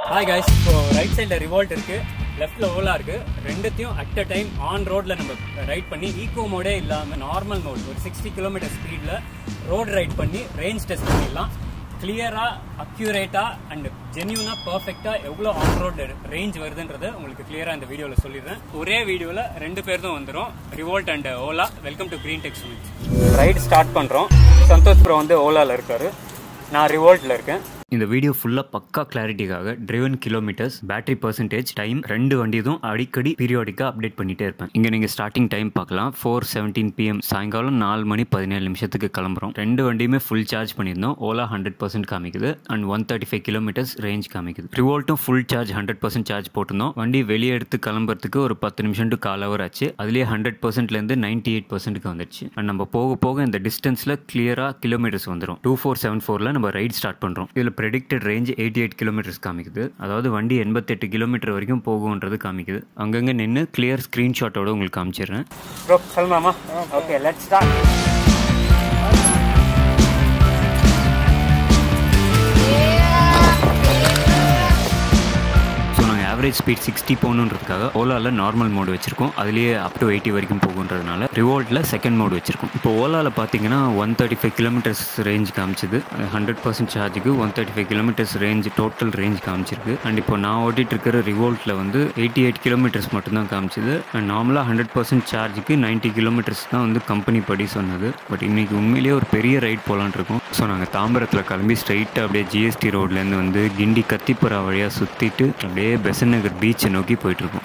Hi guys, so right side REVOLT இருக்கு, leftல OLA இருக்கு. ரெண்டுத்தையும் at a time on roadல நம்ம ரைட் பண்ணி eco mode இல்லாம நார்மல் மோட் ஒரு 60 km ஸ்பீட்ல ரோட் ரைட் பண்ணி ரேஞ்ச் டெஸ்ட் பண்ணிடலாம். கிளியரா, அக்யூரேட்டா அண்ட் ஜென்யூனா பெர்ஃபெக்ட்டா எவ்வளவு ஆன் ரோட் ரேஞ்ச் வருதுன்றதை உங்களுக்கு கிளியரா இந்த வீடியோல சொல்லிடுறேன். ஒரே வீடியோல ரெண்டு பேர் தான் வந்துரும், REVOLT and OLA. Welcome to green tech Sumith. Right start பண்றோம். சந்தோஷ் ப்ரோ வந்து OLAல இருக்காரு, நான் REVOLTல இருக்கேன். இந்த வீடியோ ஃபுல்லாக பக்கா கிளாரிட்டிக்காக driven kilometres, battery percentage, time ரெண்டு வண்டியும் அடிக்கடி பீரியாடிக்காக அப்டேட் பண்ணிகிட்டே இருப்பேன். இங்கே நீங்கள் ஸ்டார்டிங் டைம் பார்க்கலாம், 4:17 PM சாயங்காலம் 4:17 கிளம்புறோம். ரெண்டு வண்டியுமே ஃபுல் சார்ஜ் பண்ணியிருந்தோம். ஓலா 100% காமிக்குது அண்ட் 135 km ரேஞ்ச் காமிக்குது. REVOLTும் ஃபுல் சார்ஜ் 100% சார்ஜ் போட்டிருந்தோம். வண்டி வெளியே எடுத்து கிளம்புறதுக்கு ஒரு 10 நிமிஷம் டு கால் ஹவர் ஆச்சு. அதுலேயே 100%லேருந்து 98%க்கு வந்துடுச்சு. அண்ட் நம்ம போக போக இந்த டிஸ்டன்ஸில் கிளியராக கிலோமீட்டர்ஸ் வந்துடும். 2474ல் நம்ம ரைட் ஸ்டார்ட் பண்ணுறோம். இதில் ப்ரெடிக்டட் ரேஞ்ச் 88 km காமிக்குது. அதாவது வண்டி 88 km வரைக்கும் போகும்ன்றது காமிக்குது. அங்கங்கே நின்று கிளியர் ஸ்க்ரீன்ஷாட்டோட உங்களுக்கு காமிச்சிடுறேன். ப்ரோ சொல்லலாமா? Okay, let's start. Average speed 60 போகணுன்றதுக்காக ஓலாவில் நார்மல் மோடு வச்சிருக்கோம். அதுலேயே அப் டு 80 வரைக்கும் போகுன்றதுனால REVOLTல செகண்ட் மோடு வச்சிருக்கோம். இப்போ ஓலாவில் பார்த்தீங்கன்னா 135 km ரேஞ்ச் காமிச்சிது. 100% சார்ஜுக்கு 135 km ரேஞ்ச் டோட்டல் ரேஞ்ச் காமிச்சிருக்கு. அண்ட் இப்போ நான் ஓட்டிகிட்டு இருக்கிற REVOLTல வந்து 88 km மட்டும்தான் காமிச்சிது. அண்ட் நார்மலாக 100% சார்ஜுக்கு 90 km தான் வந்து கம்பெனி படி சொன்னது. பட் இன்னைக்கு உண்மையிலேயே ஒரு பெரிய ரைட் போகலான் இருக்கோம். ஸோ நாங்கள் தாம்பரத்தில் கிளம்பி ஸ்ட்ரைட்டாக அப்படியே GST ரோட்லேருந்து வந்து கிண்டி கத்திப்புறா வழியாக சுற்றிட்டு அப்படியே பெசன்ட் நகர் பீச்சை நோக்கி போயிட்டுருக்கோம்.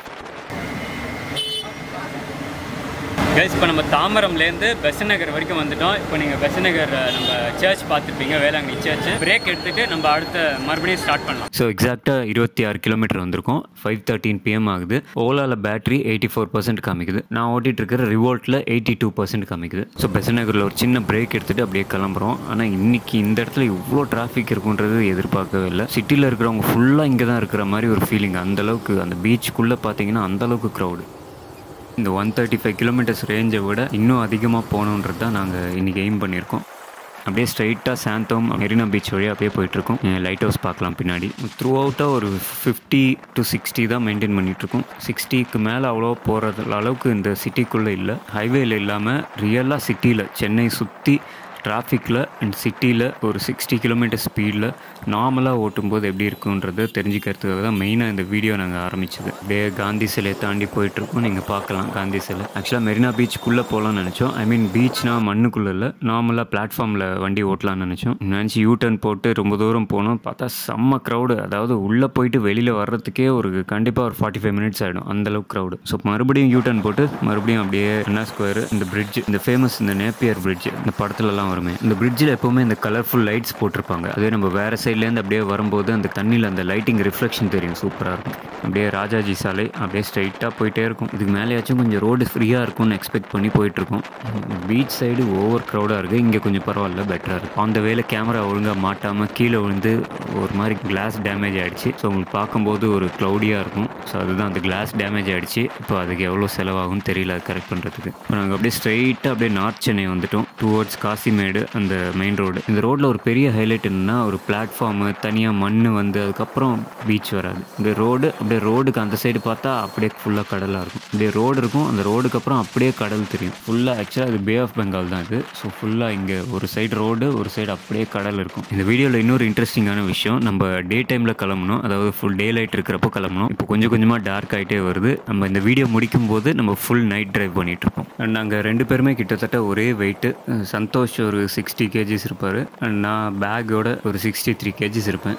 கைஸ், இப்போ நம்ம தாம்பரம்லேருந்து பெசன்ட் நகர் வரைக்கும் வந்துட்டோம். இப்போ நீங்கள் பெசன்ட் நகர் நம்ம சர்ச் பார்த்துருப்பீங்க, வேளாங்கண்ணி சர்ச். பிரேக் எடுத்துகிட்டு நம்ம அடுத்த மறுபடியும் ஸ்டார்ட் பண்ணலாம். ஸோ எக்ஸாக்டாக 26 km வந்திருக்கோம். 5:13 PM ஆகுது. ஓலாவில் பேட்டரி 84% காமிக்குது. நான் ஓட்டிகிட்டு இருக்கிற REVOLTல 82% காமிக்குது. ஸோ பெசன்ட் நகரில் ஒரு சின்ன பிரேக் எடுத்துகிட்டு அப்படியே கிளம்புறோம். ஆனால் இன்னைக்கு இந்த இடத்துல இவ்வளோ டிராஃபிக் இருக்குன்றது எதிர்பார்க்கவே இல்லை. சிட்டியில் இருக்கிறவங்க ஃபுல்லாக இங்கே தான் இருக்கிற மாதிரி ஒரு ஃபீலிங். அந்தளவுக்கு அந்த பீச்சுக்குள்ளே பார்த்தீங்கன்னா அந்தளவுக்கு க்ரௌடு. இந்த 135 km ரேஞ்சை விட இன்னும் அதிகமாக போகணுன்றது தான் நாங்கள் இன்றைக்கி எய்ம் பண்ணியிருக்கோம். அப்படியே ஸ்ட்ரைட்டாக சாந்தோம் மெரினா பீச் வழியாக அப்படியே போயிட்டுருக்கோம். லைட் ஹவுஸ் பார்க்கலாம் பின்னாடி. த்ரூ அவுட்டாக ஒரு 50 to 60 தான் மெயின்டைன் பண்ணிகிட்ருக்கோம். 60க்கு மேலே அவ்வளோ போகிறது அளவுக்கு இந்த சிட்டிக்குள்ளே இல்லை. ஹைவேயில் இல்லாமல் ரியலாக சிட்டியில் சென்னை சுற்றி டிராஃபிக்கில் அண்ட் சிட்டியில் ஒரு 60 km ஸ்பீடில் நார்மலாக ஓட்டும்போது எப்படி இருக்குன்றது தெரிஞ்சுக்கிறதுக்காக தான் மெயினாக இந்த வீடியோ நாங்கள் ஆரம்பித்தது. அப்படியே காந்தி சிலையை தாண்டி போயிட்டுருக்கோம். நீங்கள் பார்க்கலாம் காந்தி சிலை. ஆக்சுவலாக மெரினா பீச்சுக்குள்ளே போகலான்னு நினச்சோம். ஐ மீன் பீச்னா மண்ணுக்குள்ளே இல்லை, நார்மலாக பிளாட்ஃபார்மில் வண்டி ஓட்டலான்னு நினச்சி யூட்டர்ன் போட்டு ரொம்ப தூரம் போனோம். பார்த்தா செம்ம க்ரௌடு. அதாவது உள்ளே போயிட்டு வெளியில் வர்றதுக்கே ஒரு கண்டிப்பாக ஒரு 45 minutes ஆகிடும், அந்தளவுக்கு க்ரௌடு. ஸோ மறுபடியும் யூட்டர்ன் போட்டு மறுபடியும் அப்படியே அண்ணா ஸ்கொயர், இந்த பிரிட்ஜ், இந்த ஃபேமஸ் இந்த நேப்பியர் பிரிட்ஜ், இந்த படத்துலலாம் வருமே, இந்த பிரிட்ஜில் எப்போவுமே இந்த கலர்ஃபுல் லைட்ஸ் போட்டிருப்பாங்க. அதே நம்ம வேறு சைட்லேருந்து அப்படியே வரும்போது அந்த தண்ணியில் அந்த லைட்டிங் ரிஃப்ளெக்ஷன் தெரியும், சூப்பராக இருக்கும். அப்படியே ராஜாஜி சாலை அப்படியே ஸ்ட்ரைட்டாக போயிட்டே இருக்கும். இதுக்கு மேலேயாச்சும் கொஞ்சம் ரோடு ஃப்ரீயாக இருக்கும்னு எக்ஸ்பெக்ட் பண்ணி போயிட்டுருக்கோம். பீச் சைடு ஓவர் க்ரௌடாக இருக்குது. இங்கே கொஞ்சம் பரவாயில்ல, பெட்டராக இருக்குது. அந்த வேலை கேமரா ஒழுங்காக மாட்டாமல் கீழே விழுந்து ஒரு மாதிரி கிளாஸ் டேமேஜ் ஆகிடுச்சு. ஸோ உங்களுக்கு பார்க்கும்போது ஒரு க்ளவுடியாக இருக்கும். ஸோ அதுதான் அந்த கிளாஸ் டேமேஜ் ஆகிடுச்சு. இப்போ அதுக்கு எவ்வளோ செலவாகும்னு தெரியல அது கரெக்ட் பண்ணுறதுக்கு. இப்போ நாங்கள் அப்படியே ஸ்ட்ரைட்டாக அப்படியே நார்த் சென்னை வந்துட்டோம், டுவர்ட்ஸ் காசிமேடு அந்த மெயின் ரோடு. இந்த ரோட்டில் ஒரு பெரிய ஹைலைட் என்னன்னா, ஒரு பிளாட்ஃபார்மு தனியாக மண் வந்து அதுக்கப்புறம் பீச் வராது. இந்த ரோடு அப்படியே ரோடுக்கு அந்த சைடு பார்த்தா அப்படியே ஃபுல்லாக கடலாக இருக்கும். அப்படியே ரோடு இருக்கும், அந்த ரோடுக்கு அப்புறம் அப்படியே கடல் தெரியும் ஃபுல்லாக. ஆக்சுவலாக இது பே ஆஃப் பெங்கால் தான் இது. ஸோ ஃபுல்லாக இங்கே ஒரு சைடு ரோடு, ஒரு சைடு அப்படியே கடல் இருக்கும். இந்த வீடியோவில் இன்னொரு இன்ட்ரெஸ்டிங்கான விஷயம், நம்ம டே டைமில் கிளம்பணும், அதாவது ஃபுல் டே லைட் இருக்கிறப்போ கிளம்பணும். இப்போ கொஞ்சம் கொஞ்சமாக டார்க் ஆகிட்டே வருது. நம்ம இந்த வீடியோ முடிக்கும் போது நம்ம ஃபுல் நைட் ட்ரைவ் பண்ணிகிட்டு இருக்கோம். நாங்கள் ரெண்டு பேருமே கிட்டத்தட்ட ஒரே வெயிட்டு. சந்தோஷ் ஒரு 60 kg இருப்பார், நான் பேக்கோட ஒரு 63 kg இருப்பேன்.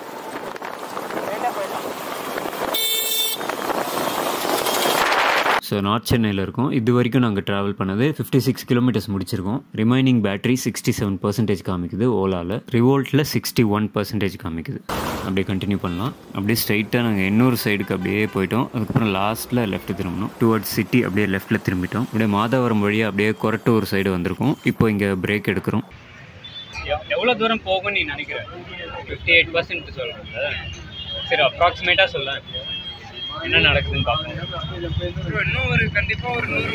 ஸோ நார்த் சென்னையில் இருக்கும். இது வரைக்கும் நாங்கள் ட்ராவல் பண்ணது 56 km முடிச்சிருக்கோம். ரிமைனிங் பேட்டரி 67% காமிக்குது ஓலாவில். REVOLTல 61% காமிக்குது. அப்படியே கண்டினியூ பண்ணலாம். அப்படியே ஸ்ட்ரைட்டாக நாங்கள் இன்னொரு சைடுக்கு அப்படியே போயிட்டோம். அதுக்கப்புறம் லாஸ்ட்டில் லெஃப்ட் திரும்பணும், டுவர்ட்ஸ் சிட்டி அப்படியே லெஃப்ட்டில் திரும்பிட்டோம். அப்படியே மாதவரம் வழியாக அப்படியே கொரட்டு ஒரு சைடு வந்திருக்கோம். இப்போ இங்கே பிரேக் எடுக்கிறோம். எவ்வளோ தூரம் போகும்னு நீ நினைக்கிறேன்? 58% சொல்லுங்கள். சரி, அப்ராக்சிமேட்டாக சொல்ல என்ன நடக்குதுன்னு பார்ப்போம். இன்னும் ஒரு கண்டிப்பாக ஒரு 100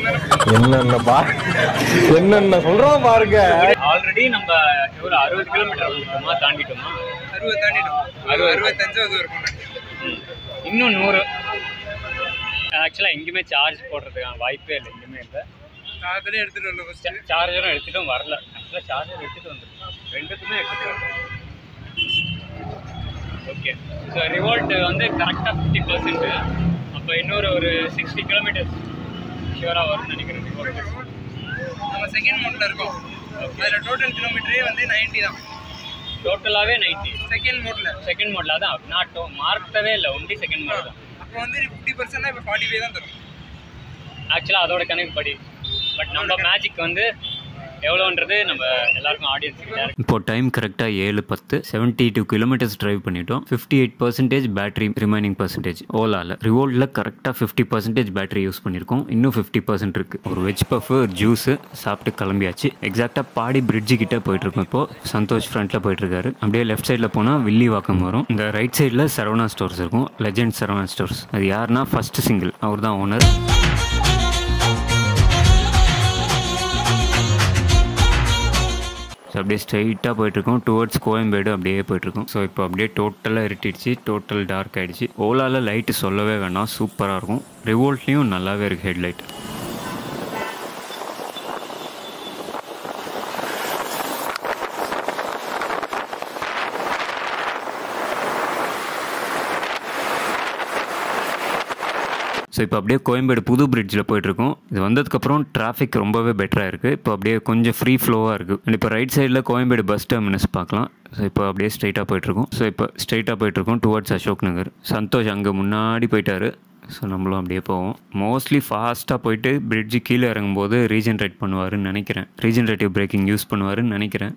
என்னென்ன சொல்கிறோம் பாருங்க. ஆல்ரெடி நம்ம ஒரு 60 km தாண்டிட்டோமா? 60 தாண்டிட்டோம். 65 இருக்கும். இன்னும் 100. ஆக்சுவலாக எங்கேயுமே சார்ஜ் போடுறதுக்கான வாய்ப்பே இல்லை, எங்கேயுமே இல்லை. சார்ஜரே எடுத்துகிட்டு வரல, சார்ஜரும் எடுத்துகிட்டும் வரல. ஆக்சுவலாக சார்ஜர் எடுத்துகிட்டு வந்துருக்கோம், ரெண்டுத்துமே எடுத்துகிட்டு வரல. ஓகே, ஸோ ரிவோல்ட் வந்து கரெக்டாக 50%. அப்போ இன்னொரு ஒரு 60 கிலோமீட்டர்ஸ் ஷியூராக வரும்னு நினைக்கிறேன். ரிவோல்ட் நம்ம செகண்ட் மோட்டில் இருக்கோம். அதில் டோட்டல் கிலோமீட்டரே வந்து 90 தான். டோட்டலாகவே 90 செகண்ட் மோட்டில் அதான் நான் மார்க்கவே இல்லை, ஒன்லி செகண்ட் மோட் தான். அப்போ வந்து 50%னா இப்போ 45 தான் தரும் ஆக்சுவலாக அதோட கணக்கு படி. பட் நம்ம மேஜிக் வந்து எவ்வளோன்றது நம்ம எல்லாருக்கும் ஆடியன்ஸுக்கு. இப்போ டைம் கரெக்டாக 7:10, 72 கிலோமீட்டர்ஸ் டிரைவ் பண்ணிட்டோம். 58% பேட்டரி ரிமைனிங் பர்சன்டேஜ் ஓலாவில். ரிவோல்ட்டில் கரெக்டாக 50% பேட்டரி யூஸ் பண்ணியிருக்கோம். இன்னும் 50% இருக்குது. ஒரு வெஜ் பஃப், ஒரு ஜூஸு சாப்பிட்டு கிளம்பியாச்சு. எக்ஸாக்டாக பாடி பிரிட்ஜு கிட்டே போயிட்டுருக்கோம். இப்போது சந்தோஷ் ஃப்ரண்ட்டில் போயிட்டுருக்காரு. அப்படியே லெஃப்ட் சைடில் போனால் வில்லிவாக்கம் வரும். இந்த ரைட் சைடில் சரவணா ஸ்டோர்ஸ் இருக்கும், லெஜெண்ட் சரவணா ஸ்டோர்ஸ். அது யாருன்னா ஃபர்ஸ்ட் சிங்கிள், அவர் தான் ஓனர். ஸோ அப்படியே ஸ்ட்ரைட்டாக போயிட்டுருக்கோம், டுவர்ட்ஸ் கோயம்பேடு அப்படியே போயிட்டுருக்கோம். ஸோ இப்போ அப்படியே டோட்டலாக இருட்டிடுச்சு, டோட்டல் டார்க் ஆகிடுச்சு. ஓலாவில் லைட்டு சொல்லவே வேணாம், சூப்பராக இருக்கும். ரிவோல்ட்லேயும் நல்லாவே இருக்குது ஹெட்லைட். ஸோ இப்போ அப்படியே கோயம்பேடு புது பிரிட்ஜில் போயிட்டுருக்கோம். இது வந்ததுக்கப்புறம் டிராஃபிக் ரொம்பவே பெட்டராக இருக்குது. இப்போ அப்படியே கொஞ்சம் ஃப்ரீ ஃப்ளோவாக இருக்குது. இப்போ ரைட் சைடில் கோயம்பேடு பஸ் டெர்மினஸ் பார்க்கலாம். ஸோ இப்போ அப்படியே ஸ்ட்ரைட்டாக போயிட்டுருக்கோம் டுவர்ட்ஸ் அசோக் நகர். சந்தோஷ் அங்கே முன்னாடி போயிட்டாரு. ஸோ நம்மளும் அப்படியே போவோம். மோஸ்ட்லி ஃபாஸ்ட்டாக போயிட்டு பிரிட்ஜு கீழே இறங்கும்போது ரீஜென்ரேட் பண்ணுவாருன்னு நினைக்கிறேன். ரீஜென்ரேட்டிவ் பிரேக்கிங் யூஸ் பண்ணுவாருன்னு நினைக்கிறேன்.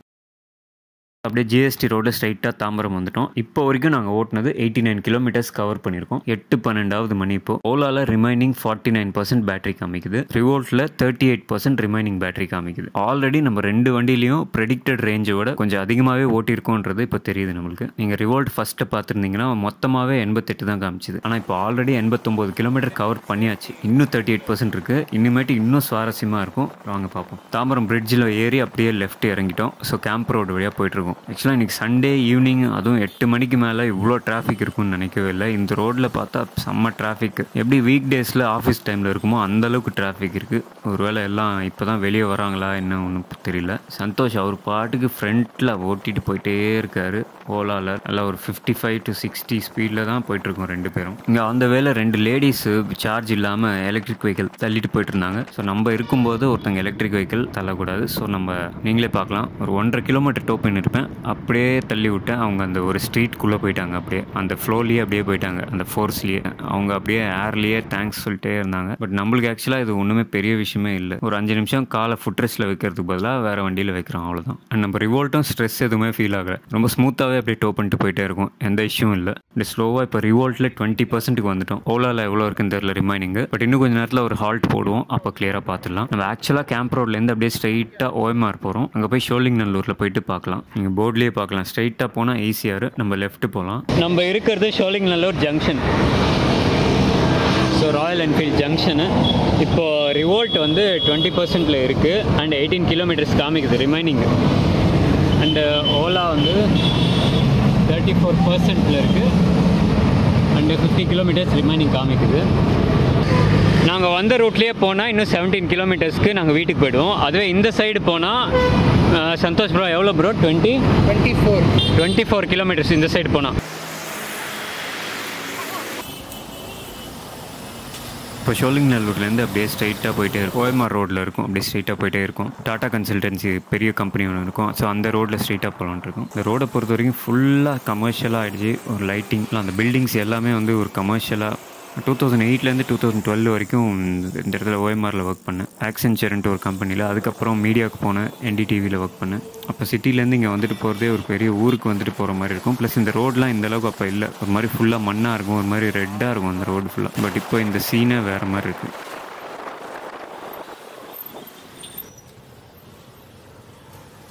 அப்படியே ஜிஎஸ்டி ரோடு ஸ்ட்ரைட்டாக தாம்பரம் வந்துட்டோம். இப்போ வரைக்கும் நாங்கள் ஓட்டினது 89 கிலோமீட்டர்ஸ் கவர் பண்ணியிருக்கோம். 8:12 மணி. இப்போ ஓலாவில் ரிமைனிங் 49% பேட்டரி காமிக்குது. ரிவோல்ட்டில் 38% ரிமைனிங் பேட்டரி காமிக்குது. ஆல்ரெடி நம்ம 2 வண்டிலையும் ப்ரெடிக்டட் ரேஞ்சை விட கொஞ்சம் அதிகமாகவே ஓட்டியிருக்கோன்றது இப்போ தெரியுது நம்மளுக்கு. நீங்கள் ரிவோல்ட் ஃபஸ்ட்டு பார்த்துருந்தீங்கன்னா மொத்தமாகவே 88 தான் காமிச்சிது. ஆனால் இப்போ ஆல்ரெடி 89 கிலோமீட்டர் கவர் பண்ணியாச்சு. இன்னும் 38% இருக்குது. இனிமேட்டு இன்னும் சுவாரஸ்யமாக இருக்கும். வாங்க பார்ப்போம். தாம்பரம் பிரிட்ஜில் ஏறி அப்படியே லெஃப்ட் இறங்கிட்டோம். ஸோ கேம்ப் ரோடு வழியாக போயிட்டுருக்கோம். ஆக்சுவலாக இன்றைக்கி சண்டே ஈவினிங், அதுவும் 8 மணிக்கு மேலே இவ்வளோ டிராஃபிக் இருக்கும்னு நினைக்கவே இல்லை. இந்த ரோட்டில் பார்த்தா செம்ம டிராஃபிக். எப்படி வீக் டேஸில் ஆஃபீஸ் டைமில் இருக்குமோ அந்தளவுக்கு டிராஃபிக் இருக்குது. ஒருவேளை எல்லாம் இப்போ தான் வெளியே வராங்களா என்ன ஒன்றும் தெரியல. சந்தோஷ் அவர் பாட்டுக்கு ஃப்ரண்ட்டில் ஓட்டிகிட்டு போயிட்டே இருக்கார். ஓலாவில் எல்லாம் ஒரு 55 to 60 ஸ்பீடில் தான் போயிட்டுருக்கோம் 2 பேரும். இங்கே அந்த வேலை 2 லேடிஸு சார்ஜ் இல்லாமல் எலக்ட்ரிக் வெஹிக்கிள் தள்ளிட்டு போயிட்டு இருந்தாங்க. ஸோ நம்ம இருக்கும்போது ஒருத்தங்க எலக்ட்ரிக் வெஹிக்கிள் தள்ளக்கூடாது. ஸோ நம்ம நீங்களே பார்க்கலாம். ஒரு 1.5 கிலோமீட்டர் டோ பண்ணியிருப்பேன். அப்படியே தள்ளி விட்டேன். அவங்க அந்த ஒரு ஸ்ட்ரீட்குள்ளே போயிட்டாங்க. அப்படியே அந்த ஃப்ளோர்லேயே அப்படியே போயிட்டாங்க, அந்த ஃபோர்ஸ்லேயே. அவங்க அப்படியே ஏர்லேயே தேங்க்ஸ் சொல்லிட்டே இருந்தாங்க. பட் நம்மளுக்கு ஆக்சுவலாக இது ஒன்றுமே பெரிய விஷயமே இல்லை. ஒரு 5 நிமிஷம் காலை ஃபுட்ரெஸ்ட்டில் வைக்கிறதுக்கு பதிலாக வேறு வண்டியில் வைக்கிறோம், அவ்வளோதான். அண்ட் நம்ம ரிவோல்ட்டும் ஸ்ட்ரெஸ் எதுவுமே ஃபீல் ஆகலை. ரொம்ப ஸ்மூத்தாகவே அப்படியே டோ பண்ணிட்டு போயிட்டே இருக்கும், எந்த இஷ்யூவும் இல்லை. இப்படி ஸ்லோவாக இப்போ ரிவோல்ட்டில் 20%க்கு வந்துட்டோம். ஓலாவில் எவ்வளோ இருக்குன்னு தெரியல ரிமைனிங்கு. பட் இன்னும் கொஞ்சம் நேரத்தில் ஒரு ஹால்ட் போடுவோம், அப்போ கிளியராக பார்த்துடலாம். நம்ம ஆக்சுவலாக கேம்ப் ரோட்லேருந்து அப்படியே ஸ்ட்ரைட்டாக ஓஎம்ஆர் போகிறோம். அங்கே போய் ஷோலிங்நல்லூரில் போயிட்டு பார்க்கலாம். நீங்கள் போர்ட்லேயே பார்க்கலாம். ஸ்ட்ரைட்டாக போனால் ஈஸியாக நம்ம லெஃப்ட் போகலாம். நம்ம இருக்கிறது Sholinganallur junction. So Royal Enfield junction. இப்போது ரிவோல்ட் வந்து 20%ல் இருக்குது. அண்ட் 18 கிலோமீட்டர்ஸ் காமிக்குது ரிமைனிங். அண்டு ஓலா வந்து 34%ல் இருக்குது. அண்டு 50 கிலோமீட்டர்ஸ் ரிமைனிங் காமிக்குது. நாங்கள் வந்த ரூட்லேயே போனால் இன்னும் 17 கிலோமீட்டர்ஸ்க்கு நாங்கள் வீட்டுக்கு போய்டுவோம். அதுவே இந்த சைடு போனால் சந்தோஷ் ப்ரோ எவ்வளோ ப்ரோ? 24 கிலோமீட்டர்ஸ் இந்த சைடு போனால். இப்போ ஷோலிங்நல்லூர்லேருந்து அப்படியே ஸ்ட்ரைட்டாக போயிட்டே இருக்கும். ஓஎம்ஆர் ரோட்டில் இருக்கும், அப்படியே ஸ்ட்ரைட்டாக போயிட்டே இருக்கும். டாடா கன்சல்டன்சி பெரிய கம்பெனி ஒன்று இருக்கும். ஸோ அந்த ரோட்டில் ஸ்ட்ரைட்டாக போகலான்னு இருக்கும். இந்த ரோடை பொறுத்த வரைக்கும் ஃபுல்லாக கமர்ஷியலாக ஆகிடுச்சு. ஒரு லைட்டிங்லாம், அந்த பில்டிங்ஸ் எல்லாமே வந்து ஒரு கமர்ஷியலாக. 2008லேருந்து 2012 வரைக்கும் இந்த இடத்துல ஓஎம்ஆரில் ஒர்க் பண்ணேன். ஆக்சென்ச்சர்ன்ட்டு ஒரு கம்பெனியில். அதுக்கப்புறம் மீடியாவுக்கு போனேன், என்டிடிவியில் ஒர்க் பண்ணேன். அப்போ சிட்டிலேருந்து இங்கே வந்துட்டு போகிறதே ஒரு பெரிய ஊருக்கு வந்துட்டு போகிற மாதிரி இருக்கும். ப்ளஸ் இந்த ரோடெலாம் இந்தளவுக்கு அப்போ இல்லை. ஒரு மாதிரி ஃபுல்லாக மண்ணாக இருக்கும், ஒரு மாதிரி ரெட்டாக இருக்கும் அந்த ரோடு ஃபுல்லாக. பட் இப்போ இந்த சீனே வேறு மாதிரி இருக்குது.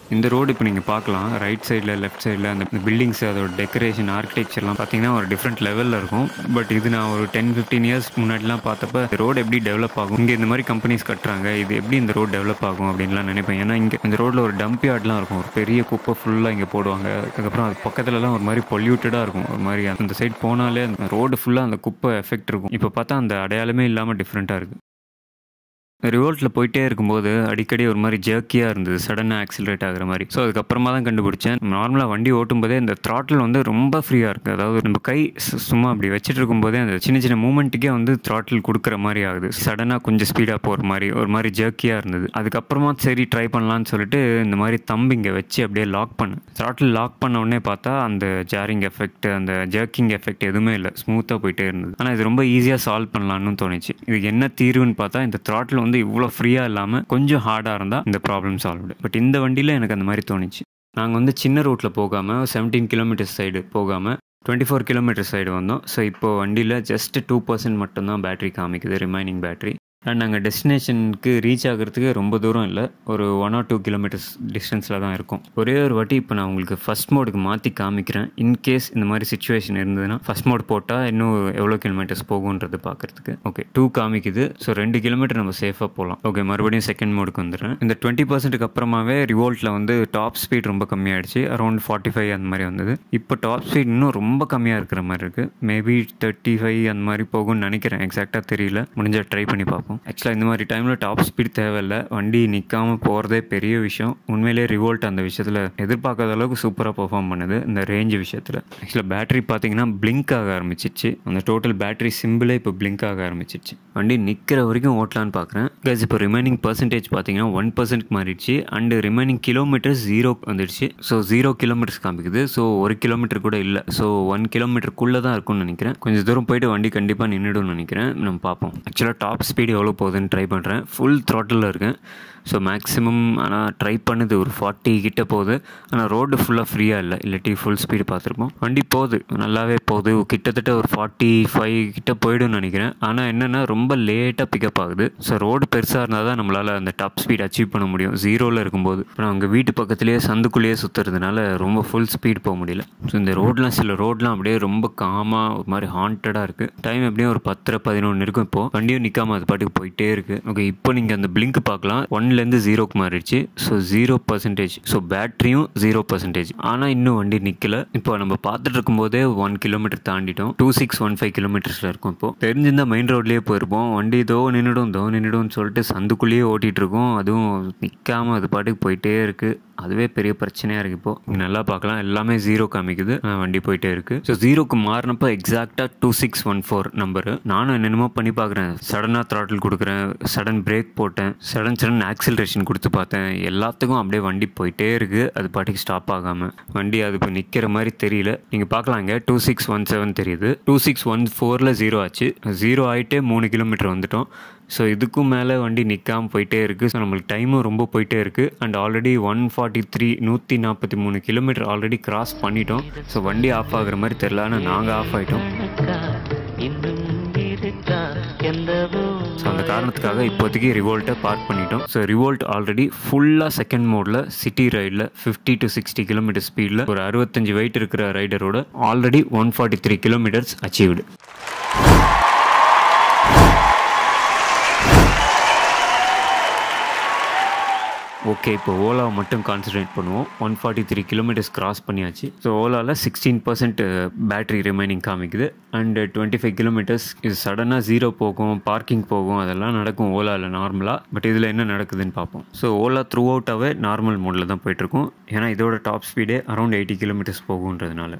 இந்த ரோடு இப்போ நீங்கள் பார்க்கலாம் ரைட் சைடில் லெஃப்ட் சைடில் அந்த பில்டிங்ஸ் அதோட டெக்கரேஷன் ஆர்கிடெக்சர்லாம் பார்த்தீங்கன்னா ஒரு டிஃப்ரெண்ட் லெவலில் இருக்கும். பட் இது நான் ஒரு 10-15 இயர்ஸ் முன்னாடிலாம் பார்த்தப்ப ரோடு எப்படி டெவலப் ஆகும், இங்கே இந்த மாதிரி கம்பெனிஸ் கட்டுறாங்க, இது எப்படி இந்த ரோடு டெவலப் ஆகும் அப்படின்லாம் நினைப்பேன். ஏன்னா இங்கே இந்த ரோட்டில் ஒரு டம்ப் யார்ட்லாம் இருக்கும், ஒரு பெரிய குப்பை ஃபுல்லாக இங்கே போடுவாங்க. அதுக்கப்புறம் அது பக்கத்துலலாம் ஒரு மாதிரி பொல்யூட்டடாக இருக்கும், ஒரு மாதிரி அந்த சைடு போனாலே அந்த ரோடு ஃபுல்லாக அந்த குப்பை எஃபெக்ட் இருக்கும். இப்போ பார்த்தா அந்த அடையாளமே இல்லாமல் டிஃப்ரெண்ட்டாக இருக்குது. ரிவோல்ட்டில் போயிட்டே இருக்கும்போது அடிக்கடி ஒரு மாதிரி ஜர்க்கியாக இருந்தது, சடனாக ஆக்சிலரேட் ஆகிற மாதிரி. ஸோ அதுக்கப்புறமா தான் கண்டுபிடிச்சேன், நார்மலாக வண்டி ஓட்டும்போதே இந்த த்ராட்டில் வந்து ரொம்ப ஃப்ரீயாக இருக்குது. அதாவது நம்ம கை சும்மா அப்படி வச்சுட்டு இருக்கும்போதே அந்த சின்ன சின்ன மூமெண்ட்டுக்கே வந்து த்ராட்டில் கொடுக்குற மாதிரி ஆகுது. சடனாக கொஞ்சம் ஸ்பீடாக போகிற மாதிரி ஒரு மாதிரி ஜர்க்கியாக இருந்தது. அதுக்கப்புறமா சரி ட்ரை பண்ணலான்னு சொல்லிட்டு இந்த மாதிரி தம்பு இங்கே வச்சு அப்படியே லாக் பண்ணேன். த்ராட்டில் லாக் பண்ண உடனே பார்த்தா அந்த ஜாரிங் எஃபெக்ட் அந்த ஜர்க்கிங் எஃபெக்ட் எதுவுமே இல்லை, ஸ்மூத்தாக போயிட்டே இருந்தது. ஆனால் இது ரொம்ப ஈஸியாக சால்வ் பண்ணலான்னு தோணுச்சு. இதுக்கு என்ன தீர்வுன்னு பார்த்தா இந்த த்ராட்டில் வந்து இவ்வளோ ஃப்ரீயாக இல்லாமல் கொஞ்சம் ஹார்டாக இருந்தால் இந்த ப்ராப்ளம் சால்வ்டு. பட் இந்த வண்டியில் எனக்கு அந்த மாதிரி தோணுச்சு. நாங்கள் வந்து சின்ன ரூட்டில் போகாமல் 17 கிலோமீட்டர் சைடு போகாமல் 24 கிலோமீட்டர் சைடு வந்தோம். ஸோ இப்போ வண்டியில் ஜஸ்ட் 2% மட்டும்தான் பேட்டரி காமிக்குது, ரிமைனிங் பேட்டரி. அண்ட் நாங்கள் டெஸ்டினேஷனுக்கு ரீச் ஆகிறதுக்கு ரொம்ப தூரம் இல்லை, ஒரு 1 or 2 கிலோமீட்டர்ஸ் டிஸ்டன்ஸில் தான் இருக்கும். ஒரே ஒரு வாட்டி இப்போ நான் உங்களுக்கு ஃபஸ்ட் மோடுக்கு மாற்றி காமிக்கிறேன். இன்கேஸ் இந்த மாதிரி சுச்சுவேஷன் இருந்ததுன்னா ஃபஸ்ட் மோட் போட்டால் இன்னும் எவ்வளோ கிலோமீட்டர்ஸ் போகுன்றது பார்க்குறதுக்கு. ஓகே 2 காமிக்குது. ஸோ 2 கிலோமீட்டர் நம்ம சேஃபாக போகலாம். ஓகே மறுபடியும் செகண்ட் மோடுக்கு வந்துடுறேன். இந்த 20%க்கு அப்புறமாவே ரிவோல்ட்டில் வந்து டாப் ஸ்பீட் ரொம்ப கம்மியாகிடுச்சு, அரௌண்ட் 45 அந்த மாதிரி வந்தது. இப்போ டாப் ஸ்பீட் இன்னும் ரொம்ப கம்மியாக இருக்கிற மாதிரி இருக்குது, மேபி 35 அந்த மாதிரி போகும்னு நினைக்கிறேன், எக்ஸாக்டாக தெரியல, முடிஞ்சால் ட்ரை பண்ணி பார்ப்போம். ஆக்சுவலாக இந்த மாதிரி டைமில் டாப் ஸ்பீட் தேவையில்லை, வண்டி நிற்காமல் போகிறதே பெரிய விஷயம். உண்மையிலே ரிவோல்ட் அந்த விஷயத்தில் எதிர்பார்க்காத அளவுக்கு சூப்பராக பெர்ஃபார்ம் பண்ணுது இந்த ரேஞ்ச் விஷயத்தில். ஆக்சுவலாக பேட்டரி பார்த்தீங்கன்னா பிளிங்க் ஆக ஆரம்பிச்சிச்சு, அந்த டோட்டல் பேட்டரி சிம்பிளே இப்போ பிளிங்க் ஆக ஆரம்பிச்சிச்சு. வண்டி நிற்கிற வரைக்கும் ஓட்டலான்னு பார்க்குறேன். கைஸ் இப்போ ரிமைனிங் பர்சன்டேஜ் பார்த்தீங்கன்னா 1% மாறிடுச்சு. அண்டு ரிமைனிங் கிலோமீட்டர்ஸ் 0 வந்துடுச்சு. ஸோ 0 கிலோமீட்டர்ஸ் காமிக்குது. ஸோ 1 கிலோமீட்டர் கூட இல்லை. ஸோ 1 கிலோமீட்டருக்குள்ளே தான் இருக்கும்னு நினைக்கிறேன். கொஞ்சம் தூரம் போயிட்டு வண்டி கண்டிப்பாக நின்றுடும்னு நினைக்கிறேன். நம்ம பார்ப்போம். ஆக்சுவலாக டாப் ஸ்பீடு எவ்வளோ போகுதுன்னு ட்ரை பண்ணுறேன். ஃபுல் த்ராட்டில் இருக்கேன். ஸோ மேக்ஸிமம் ஆனால் ட்ரை பண்ணுது ஒரு 40 கிட்ட போகுது. ஆனால் ரோடு ஃபுல்லாக ஃப்ரீயாக இல்லை, இல்லாட்டி ஃபுல் ஸ்பீடு பார்த்துருப்போம். வண்டி போகுது, நல்லாவே போகுது, கிட்டத்தட்ட ஒரு 45 கிட்ட போய்டும்னு நினைக்கிறேன். ஆனால் என்னென்னா ரொம்ப லேட்டாக பிக்கப் ஆகுது. ஸோ ரோடு பெருசாக இருந்தால் தான் நம்மளால் அந்த டாப் ஸ்பீட் அச்சீவ் பண்ண முடியும் 0ல் இருக்கும்போது. அப்புறம் அங்கே வீட்டு பக்கத்துலேயே சந்துக்குள்ளேயே சுற்றுறதுனால ரொம்ப ஃபுல் ஸ்பீட் போக முடியல. ஸோ இந்த ரோட்லாம் சில ரோட்லாம் அப்படியே ரொம்ப காமாக ஒரு மாதிரி ஹாண்டடாக இருக்குது. டைம் எப்படியும் ஒரு 10-11 இருக்கும். இப்போது வண்டியும் நிற்காமல் அது பாட்டுக்கு போயிட்டே இருக்குது. ஓகே இப்போ நீங்கள் அந்த பிளிங்க் பார்க்கலாம், 1லேருந்து 0க்கு மாறிடுச்சு. ஸோ 0%. ஸோ பேட்டரியும் 0%. ஆனால் இன்னும் வண்டி நிற்கல. இப்போ நம்ம பார்த்துட்டு இருக்கும்போதே 1 கிலோமீட்டர் தாண்டிட்டோம். 2615 கிலோமீட்டர்ஸில் இருக்கும். இப்போ தெரிஞ்சிருந்தா மெயின் ரோட்லேயே போயிருப்போம். வண்டி தோ நின்றுடும் சொல்லிட்டு சந்துக்குள்ளேயே ஓட்டிகிட்டு இருக்கோம். அதுவும் நிற்காமல் அது பாட்டுக்கு போயிட்டே இருக்குது. அதுவே பெரிய பிரச்சனையாக இருக்குது. இப்போது நல்லா பார்க்கலாம், எல்லாமே 0 காமிக்குது, வண்டி போயிட்டே இருக்குது. ஸோ 0க்கு மாறினப்போ எக்ஸாக்டாக 2614 நம்பரு. நானும் என்னென்னமோ பண்ணி பார்க்குறேன், சடனாக த்ராட்டில் கொடுக்குறேன், சடன் பிரேக் போட்டேன், சடன் ஆக்சிலரேஷன் கொடுத்து பார்த்தேன், எல்லாத்துக்கும் அப்படியே வண்டி போயிட்டே இருக்குது. அது பாட்டுக்கு ஸ்டாப் ஆகாமல் வண்டி அது இப்போ நிற்கிற மாதிரி தெரியல. நீங்கள் பார்க்கலாங்க, 2617 தெரியுது. 2614ல் 0 ஆச்சு. 0 ஆகிட்டே 3 கிலோமீட்டர் வந்துட்டோம். ஸோ இதுக்கும் மேலே வண்டி நிற்காமல் போயிட்டே இருக்குது. ஸோ நம்மளுக்கு டைமும் ரொம்ப போயிட்டே இருக்குது. And already 143 kilometre already cross பண்ணிட்டோம். ஸோ வண்டி ஆஃப் ஆகுற மாதிரி தெரியல, ஆனால் நாங்கள் ஆஃப் ஆகிட்டோம். ஸோ அந்த காரணத்துக்காக இப்போதைக்கு ரிவோல்ட்டை பார்க் பண்ணிட்டோம். ஸோ ரிவோல்ட் ஆல்ரெடி ஃபுல்லாக செகண்ட் மோடில் சிட்டி ரைடில் 50 to 60 கிலோமீட்டர் ஸ்பீடில் ஒரு 65 வெயிட் இருக்கிற ரைடரோட ஆல்ரெடி 143 கிலோமீட்டர்ஸ் அச்சீவ்டு. ஓகே இப்போ ஓலாவை மட்டும் கான்சன்ட்ரேட் பண்ணுவோம். 143 கிலோமீட்டர்ஸ் கிராஸ் பண்ணியாச்சு. ஸோ ஓலாவில் 16% பேட்டரி ரிமைனிங் காமிக்குது. அண்ட் 25 கிலோமீட்டர்ஸ் இது சடனாக 0 போகும், பார்க்கிங் போகும், அதெல்லாம் நடக்கும் ஓலாவில் நார்மலாக. பட் இதில் என்ன நடக்குதுன்னு பார்ப்போம். ஸோ ஓலா த்ரூ அவுட்டாகவே நார்மல் மோடில் தான் போயிட்டுருக்கும். ஏன்னா இதோட டாப் ஸ்பீடே அரௌண்ட் 80 கிலோமீட்டர்ஸ் போகுன்றதுனால.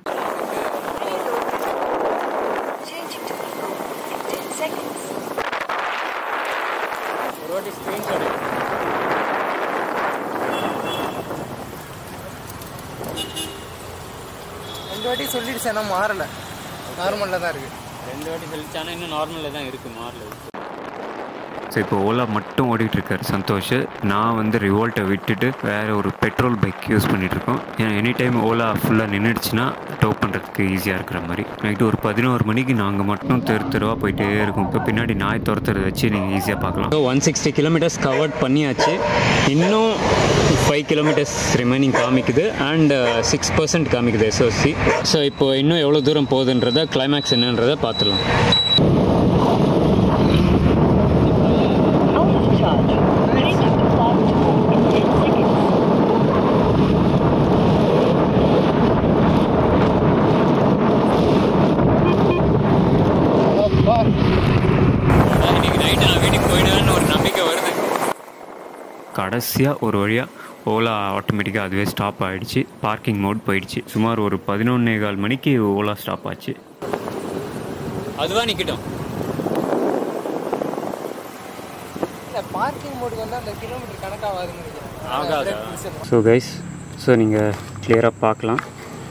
ரெண்டு வாட்டி சொல்லிடுச்சு, ஆனால் மாறலை, நார்மலில் தான் இருக்குது. 2 வாட்டி சொல்லிச்சானா இன்னும் நார்மலில் தான் இருக்குது, மாறல. ஸோ இப்போ ஓலா மட்டும் ஓடிட்டுருக்கார் சந்தோஷ். நான் வந்து ரிவோல்ட்டை விட்டுட்டு வேறு ஒரு பெட்ரோல் பைக் யூஸ் பண்ணிகிட்ருக்கோம். ஏன்னா எனி டைம் ஓலா ஃபுல்லாக நின்றுடுச்சுன்னா டோ பண்ணுறதுக்கு ஈஸியாக இருக்கிற மாதிரி. நைட்டு ஒரு 11 மணிக்கு நாங்கள் மட்டும் தெருவாக போயிட்டே இருக்கோம். இப்போ பின்னாடி நாய் துரத்துறதை வச்சு நீங்கள் ஈஸியாக பார்க்கலாம். 160 கிலோமீட்டர்ஸ் கவர் பண்ணியாச்சு. இன்னும் 5 kilometers ரிமைனிங் காமிக்குது அண்ட் 6% காமிக்குது SOC. ஸோ இப்போ இன்னும் எவ்வளோ தூரம் போகுதுன்றத கிளைமேக்ஸ் என்னன்றதை பார்த்துடலாம். கடைசியாக ஒரு வழியாக ஓலா ஆட்டோமேட்டிக்காக அதுவே ஸ்டாப் ஆகிடுச்சு. பார்க்கிங் மோட் போயிடுச்சு. சுமார் ஒரு 11:15 மணிக்கு ஓலா ஸ்டாப் ஆச்சு. அதுவா நிற்கட்டும். பார்க்கிங் மோடுக்கு வந்து அந்த கிலோமீட்டர் கணக்காகாது. ஸோ கைஸ், ஸோ நீங்கள் கிளியராக பார்க்கலாம்.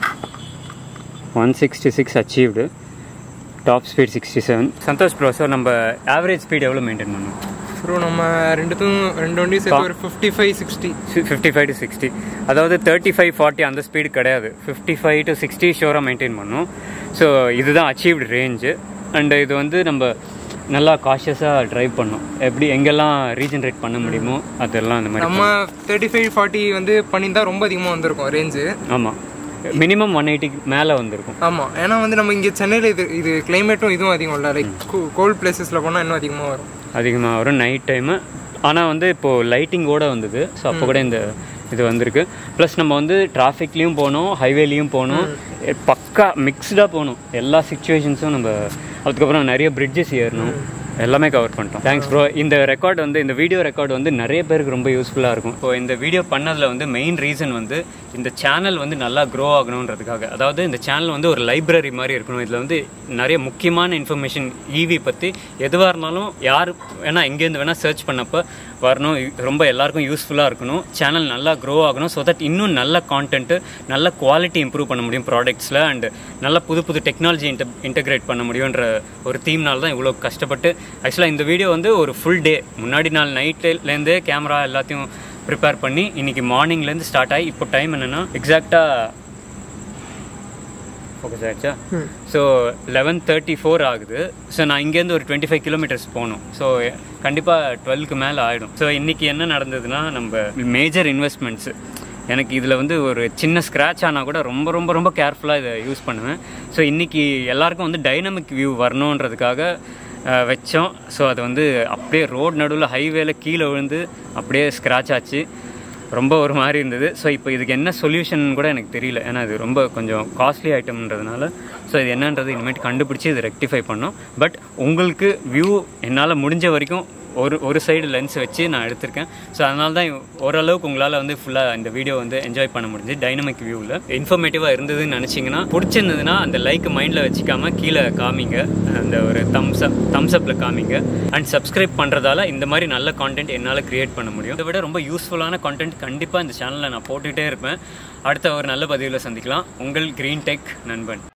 166 achieved, top speed 67. Santhosh bro, so நம்ம ஆவரேஜ் ஸ்பீட் எவ்வளோ மெயின்டைன் பண்ணணும் ப்ரோ? நம்ம ரெண்டு வண்டியும் சேர்த்து ஒரு 55 to 60. அதாவது 35-40 அந்த ஸ்பீடு கிடையாது. 55 to 60 ஷோராக மெயின்டைன் பண்ணணும். ஸோ இதுதான் அச்சீவ்டு ரேஞ்சு. அண்டு இது வந்து நம்ம நல்லா காஷியஸாக ட்ரைவ் பண்ணோம். எப்படி எங்கெல்லாம் ரீஜென்ரேட் பண்ண முடியுமோ அதெல்லாம் அந்த மாதிரி. நம்ம 35-40 வந்து பண்ணியிருந்தால் ரொம்ப அதிகமாக வந்திருக்கும் ரேஞ்சு. ஆமாம், மினிமம் 180 மேலே வந்திருக்கும். ஆமாம், ஏன்னா வந்து நம்ம இங்கே சென்னையில் இது கிளைமேட்டும் இதுவும் அதிகம் இல்லை. லைக் கோல்ட் பிளேசஸில் போனால் இன்னும் அதிகமாக வரும் நைட் டைமு. ஆனால் வந்து இப்போது லைட்டிங்கோடு வந்தது. ஸோ அப்போ கூட இந்த இது வந்திருக்கு. ப்ளஸ் நம்ம வந்து டிராஃபிக்லேயும் போகணும், ஹைவேலையும் போகணும், பக்கா மிக்ஸ்டாக போகணும். எல்லா சிச்சுவேஷன்ஸும் நம்ம அதுக்கப்புறம் நிறைய பிரிட்ஜஸ் ஏறணும், எல்லாமே கவர் பண்ணிட்டோம். Thanks bro. இந்த ரெக்கார்டு வந்து இந்த வீடியோ ரெக்கார்டு வந்து நிறைய பேருக்கு ரொம்ப யூஸ்ஃபுல்லாக இருக்கும். இப்போ இந்த வீடியோ பண்ணதில் வந்து மெயின் ரீசன் வந்து இந்த சேனல் வந்து நல்லா க்ரோ ஆகணுன்றதுக்காக. அதாவது இந்த சேனல் வந்து ஒரு லைப்ரரி மாதிரி இருக்கணும். இதில் வந்து நிறைய முக்கியமான இன்ஃபர்மேஷன் ஈவி பற்றி எதுவாக இருந்தாலும் யார் வேணால் எங்கேருந்து வேணால் சர்ச் பண்ணப்போ வரணும். ரொம்ப எல்லாருக்கும் யூஸ்ஃபுல்லாக இருக்கணும். சேனல் நல்லா க்ரோ ஆகணும். ஸோ தட் இன்னும் நல்ல கான்டென்ட்டு, நல்ல குவாலிட்டி இம்ப்ரூவ் பண்ண முடியும் ப்ராடக்ட்ஸில். அண்டு நல்ல புது டெக்னாலஜி இன்டெகிரேட் பண்ண முடியுன்ற ஒரு தீம்னால தான் இவ்வளோ கஷ்டப்பட்டு. ஆக்சுவலாக இந்த வீடியோ வந்து ஒரு ஃபுல் டே முன்னாடி நாள் நைட்லேருந்தே கேமரா எல்லாத்தையும் ப்ரிப்பேர் பண்ணி இன்றைக்கி மார்னிங்லேருந்து ஸ்டார்ட் ஆகி இப்போ டைம் என்னென்னா எக்ஸாக்டாக ஃபோக்கஸ் ஆகிடுச்சா. ஸோ 11:34 ஆகுது. ஸோ நான் இங்கேருந்து ஒரு 25 kilometers போகணும். ஸோ கண்டிப்பாக 12க்கு மேலே ஆகிடும். ஸோ இன்றைக்கி என்ன நடந்ததுன்னா, நம்ம மேஜர் இன்வெஸ்ட்மெண்ட்ஸு எனக்கு இதில் வந்து ஒரு சின்ன ஸ்க்ராட்ச் ஆனால் கூட ரொம்ப ரொம்ப ரொம்ப கேர்ஃபுல்லாக இதை யூஸ் பண்ணுவேன். ஸோ இன்றைக்கி எல்லாருக்கும் வந்து டைனமிக் வியூ வரணுன்றதுக்காக வச்சோம். ஸோ அது வந்து அப்படியே ரோடு நடுவில் ஹைவேல கீழே விழுந்து அப்படியே ஸ்க்ராட்ச் ஆச்சு. ரொம்ப ஒரு மாதிரி இருந்தது. ஸோ இப்போ இதுக்கு என்ன சொல்யூஷன் கூட எனக்கு தெரியல. ஏன்னா இது ரொம்ப கொஞ்சம் காஸ்ட்லி ஐட்டம்ன்றதுனால. ஸோ இது என்னன்றது இனிமேட்டு கண்டுபிடிச்சி இது ரெக்டிஃபை பண்ணோம். பட் உங்களுக்கு வியூ என்னால் முடிஞ்ச வரைக்கும் ஒரு சைடு லென்ஸ் வச்சு நான் எடுத்திருக்கேன். ஸோ அதனால தான் ஓரளவுக்கு உங்களால் வந்து ஃபுல்லாக இந்த வீடியோ வந்து என்ஜாய் பண்ண முடிஞ்சு. டைனமிக் வியூவில் இன்ஃபர்மேட்டிவாக இருந்ததுன்னு நினச்சிங்கன்னா, பிடிச்சிருந்ததுன்னா அந்த லைக் மைண்டில் வச்சுக்காமல் கீழே காமிங்க, அந்த ஒரு தம்ஸ்அப்பில் காமிங்க. அண்ட் சப்ஸ்கிரைப் பண்ணுறதால இந்த மாதிரி நல்ல கான்டென்ட் என்னால் க்ரியேட் பண்ண முடியும். இதை விட ரொம்ப யூஸ்ஃபுல்லான கான்டென்ட் கண்டிப்பாக இந்த சேனலில் நான் போட்டுகிட்டே இருப்பேன். அடுத்த ஒரு நல்ல பதிவில் சந்திக்கலாம். உங்கள் கிரீன் டெக் நண்பன்.